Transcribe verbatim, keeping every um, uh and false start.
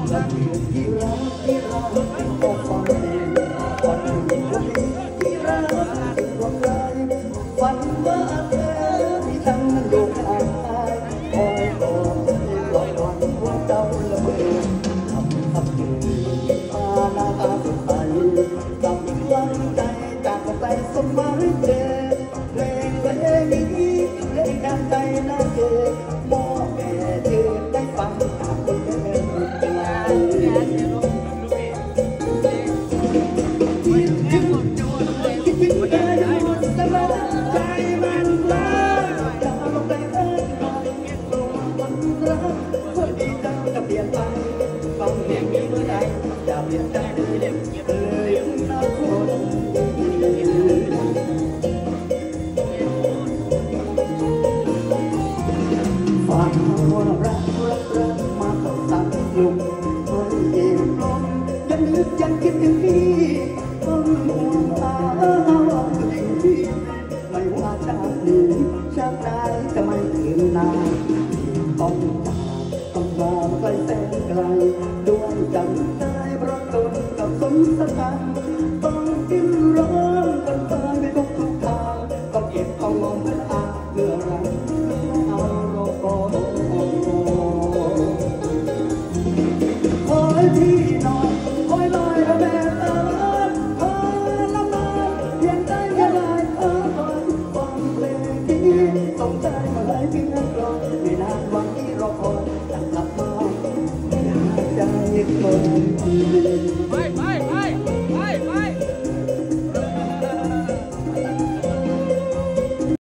และเพียงที่รักที่รักก็ฟังเองวันหนึ่งวันนี้ที่รักเป็นดวงใจฝันว่าเธอที่ทั้งนั้นโยกทางตายคอยรอที่ปลอดวันหัวเจ้าละเมอทำทำอยู่ตาหน้าตาสดใสกำลังใจจากใจสมหมายเจเพลงเพลงนี้เพลงดังใจน่าเจมอบแก่เธอได้ฟังจากคนเดินไกลคิดถึงคิดถึงเธออยู่เสมอใจมันรักจะเอาไปเอิ้นมาลงมันรักคนดีเจ้าจะเปลี่ยนไปฟังเพลงนี้เมื่อใดจะเปลี่ยนใจเลยนะคนฟังว่ารักรักรักมาตั้งแต่ลุงไม่เย็นลมยังนึกยังคิดถึงพี่ต้องห่วงอาตัวเองพี่ไม่ว่าชาตินี้ชาติใดจะไม่คืนนานต้องจากต้องมาไกลแสนไกลด้วยจำได้เพราะตนกับสมสถาน